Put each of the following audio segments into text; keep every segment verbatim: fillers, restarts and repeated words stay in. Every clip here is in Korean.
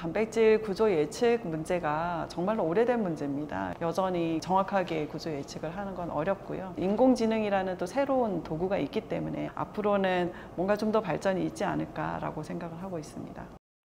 단백질 구조 예측 문제가 정말로 오래된 문제입니다. 여전히 정확하게 구조 예측을 하는 건 어렵고요. 인공지능이라는 또 새로운 도구가 있기 때문에 앞으로는 뭔가 좀 더 발전이 있지 않을까라고 생각을 하고 있습니다.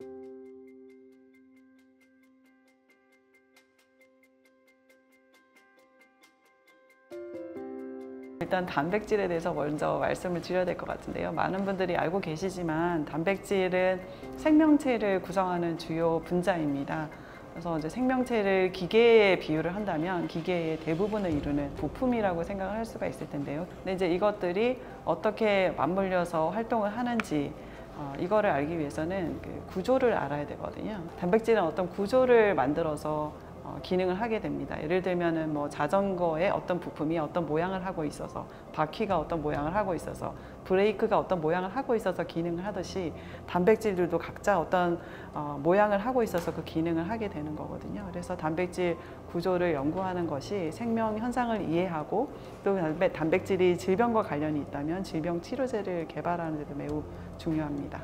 일단 단백질에 대해서 먼저 말씀을 드려야 될 것 같은데요. 많은 분들이 알고 계시지만 단백질은 생명체를 구성하는 주요 분자입니다. 그래서 이제 생명체를 기계에 비유를 한다면 기계의 대부분을 이루는 부품이라고 생각을 할 수가 있을 텐데요. 근데 이제 이것들이 어떻게 맞물려서 활동을 하는지 어, 이거를 알기 위해서는 그 구조를 알아야 되거든요. 단백질은 어떤 구조를 만들어서 어, 기능을 하게 됩니다. 예를 들면은 뭐 자전거의 어떤 부품이 어떤 모양을 하고 있어서, 바퀴가 어떤 모양을 하고 있어서, 브레이크가 어떤 모양을 하고 있어서 기능을 하듯이 단백질들도 각자 어떤 어, 모양을 하고 있어서 그 기능을 하게 되는 거거든요. 그래서 단백질 구조를 연구하는 것이 생명 현상을 이해하고 또 단백질이 질병과 관련이 있다면 질병 치료제를 개발하는 데도 매우 중요합니다.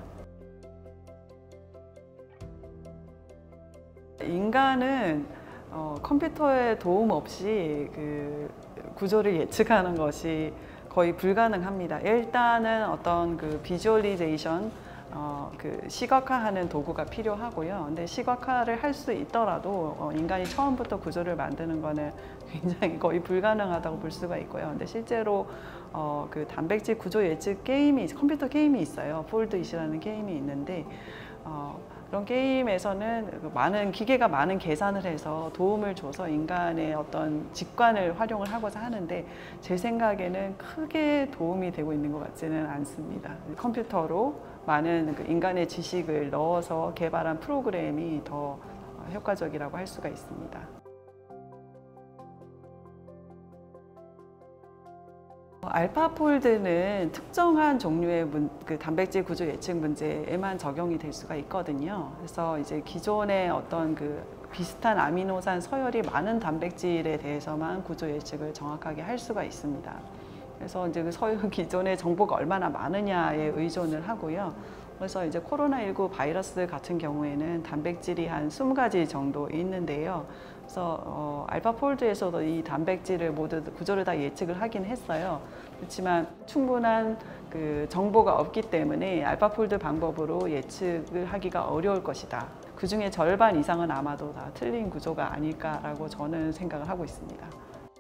인간은 어, 컴퓨터의 도움 없이 그 구조를 예측하는 것이 거의 불가능합니다. 일단은 어떤 그 비주얼리제이션, 어, 그 시각화하는 도구가 필요하고요. 근데 시각화를 할 수 있더라도 어, 인간이 처음부터 구조를 만드는 거는 굉장히 거의 불가능하다고 볼 수가 있고요. 근데 실제로 어, 그 단백질 구조 예측 게임이, 컴퓨터 게임이 있어요. 폴드잇이라는 게임이 있는데 어, 그런 게임에서는 많은 기계가 많은 계산을 해서 도움을 줘서 인간의 어떤 직관을 활용을 하고자 하는데 제 생각에는 크게 도움이 되고 있는 것 같지는 않습니다. 컴퓨터로 많은 그 인간의 지식을 넣어서 개발한 프로그램이 더 효과적이라고 할 수가 있습니다. 알파폴드는 특정한 종류의 문, 그 단백질 구조 예측 문제에만 적용이 될 수가 있거든요. 그래서 이제 기존의 어떤 그 비슷한 아미노산 서열이 많은 단백질에 대해서만 구조 예측을 정확하게 할 수가 있습니다. 그래서 이제 그 서열 기존의 정보가 얼마나 많으냐에 의존을 하고요. 그래서 이제 코로나 일구 바이러스 같은 경우에는 단백질이 한 스무 가지 정도 있는데요. 그래서 어, 알파폴드에서도 이 단백질을 모두 구조를 다 예측을 하긴 했어요. 그렇지만 충분한 그 정보가 없기 때문에 알파폴드 방법으로 예측을 하기가 어려울 것이다. 그 중에 절반 이상은 아마도 다 틀린 구조가 아닐까라고 저는 생각을 하고 있습니다.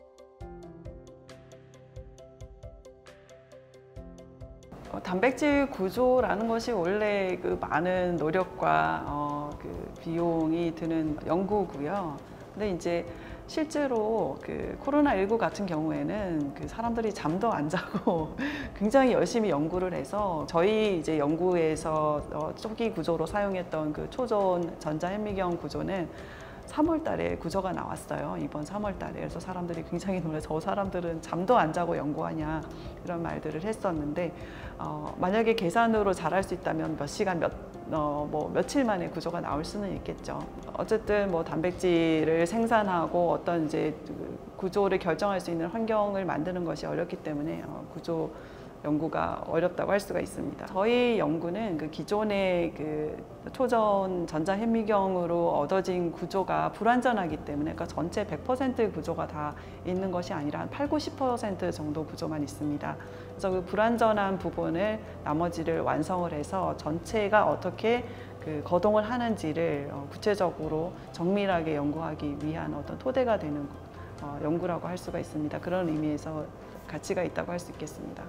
단백질 구조라는 것이 원래 그 많은 노력과 어, 그 비용이 드는 연구고요. 근데 이제 실제로 그 코로나 일구 같은 경우에는 그 사람들이 잠도 안 자고 굉장히 열심히 연구를 해서 저희 이제 연구에서 어, 초기 구조로 사용했던 그 초전 전자현미경 구조는 삼월 달에 구조가 나왔어요. 이번 삼월 달에. 그래서 사람들이 굉장히 놀라서 저 사람들은 잠도 안 자고 연구하냐 이런 말들을 했었는데 어, 만약에 계산으로 잘할 수 있다면 몇 시간 몇, 어, 뭐 며칠 만에 구조가 나올 수는 있겠죠. 어쨌든 뭐 단백질을 생산하고 어떤 이제 구조를 결정할 수 있는 환경을 만드는 것이 어렵기 때문에 어, 구조 연구가 어렵다고 할 수가 있습니다. 저희 연구는 그 기존의 그 초전 전자현미경으로 얻어진 구조가 불완전하기 때문에 그러니까 전체 백 퍼센트 구조가 다 있는 것이 아니라 한 팔, 구십 퍼센트 정도 구조만 있습니다. 그래서 그 불완전한 부분을 나머지를 완성을 해서 전체가 어떻게 그 거동을 하는지를 구체적으로 정밀하게 연구하기 위한 어떤 토대가 되는 연구라고 할 수가 있습니다. 그런 의미에서 가치가 있다고 할 수 있겠습니다.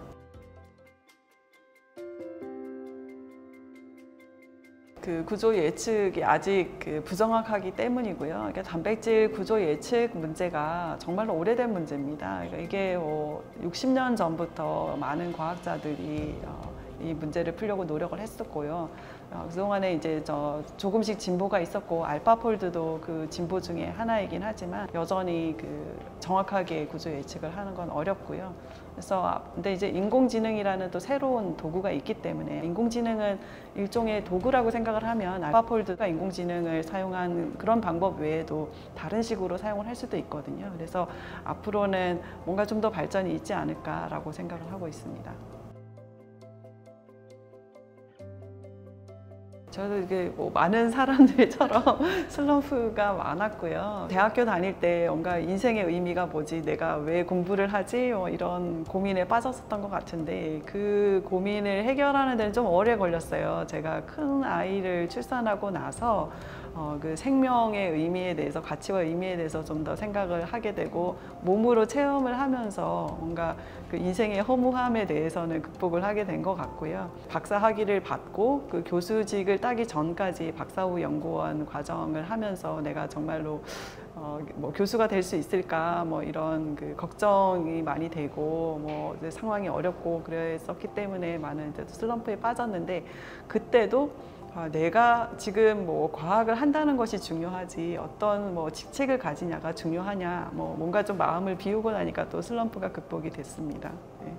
그 구조 예측이 아직 그 부정확하기 때문이고요. 그러니까 단백질 구조 예측 문제가 정말로 오래된 문제입니다. 그러니까 이게 뭐 육십 년 전부터 많은 과학자들이 어, 이 문제를 풀려고 노력을 했었고요. 어, 그동안에 이제 저 조금씩 진보가 있었고 알파폴드도 그 진보 중에 하나이긴 하지만 여전히 그 정확하게 구조 예측을 하는 건 어렵고요. 그래서 근데 이제 인공지능이라는 또 새로운 도구가 있기 때문에 인공지능은 일종의 도구라고 생각을 하면 알파폴드가 인공지능을 사용한 그런 방법 외에도 다른 식으로 사용을 할 수도 있거든요. 그래서 앞으로는 뭔가 좀 더 발전이 있지 않을까라고 생각을 하고 있습니다. 저도 이게 뭐 많은 사람들처럼 슬럼프가 많았고요. 대학교 다닐 때 뭔가 인생의 의미가 뭐지, 내가 왜 공부를 하지, 뭐 이런 고민에 빠졌었던 것 같은데 그 고민을 해결하는 데는 좀 오래 걸렸어요. 제가 큰 아이를 출산하고 나서 어, 그 생명의 의미에 대해서, 가치와 의미에 대해서 좀 더 생각을 하게 되고 몸으로 체험을 하면서 뭔가 그 인생의 허무함에 대해서는 극복을 하게 된 것 같고요. 박사 학위를 받고 그 교수직을 따기 전까지 박사 후 연구원 과정을 하면서 내가 정말로 어, 뭐 교수가 될 수 있을까, 뭐 이런 그 걱정이 많이 되고 뭐 이제 상황이 어렵고 그랬었기 때문에 많은 이제 슬럼프에 빠졌는데, 그때도 아, 내가 지금 뭐 과학을 한다는 것이 중요하지 어떤 뭐 직책을 가지냐가 중요하냐, 뭐 뭔가 좀 마음을 비우고 나니까 또 슬럼프가 극복이 됐습니다. 네.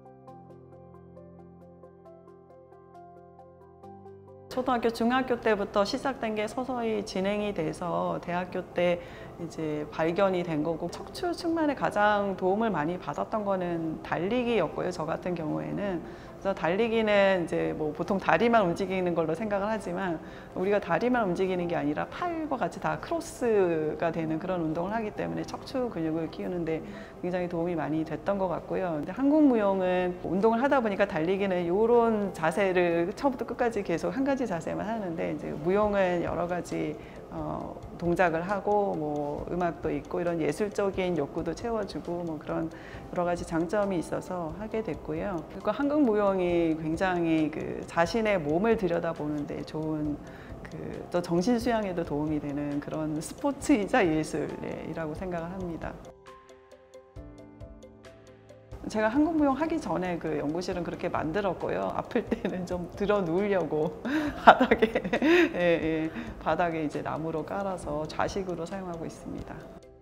초등학교, 중학교 때부터 시작된 게 서서히 진행이 돼서 대학교 때 이제 발견이 된 거고, 척추 측만에 가장 도움을 많이 받았던 거는 달리기였고요. 저 같은 경우에는. 그래서 달리기는 이제 뭐 보통 다리만 움직이는 걸로 생각을 하지만 우리가 다리만 움직이는 게 아니라 팔과 같이 다 크로스가 되는 그런 운동을 하기 때문에 척추 근육을 키우는데 굉장히 도움이 많이 됐던 것 같고요. 근데 한국무용은 운동을 하다 보니까 달리기는 이런 자세를 처음부터 끝까지 계속 한 가지 자세만 하는데, 이제 무용은 여러 가지 어, 동작을 하고 뭐 음악도 있고 이런 예술적인 욕구도 채워주고 뭐 그런 여러 가지 장점이 있어서 하게 됐고요. 그리고 한국 무용이 굉장히 그 자신의 몸을 들여다보는데 좋은 그 또 정신 수양에도 도움이 되는 그런 스포츠이자 예술이라고 생각을 합니다. 제가 한국 무용 하기 전에 그 연구실은 그렇게 만들었고요. 아플 때는 좀 들어 누우려고 바닥에 예, 예, 바닥에 이제 나무로 깔아서 좌식으로 사용하고 있습니다.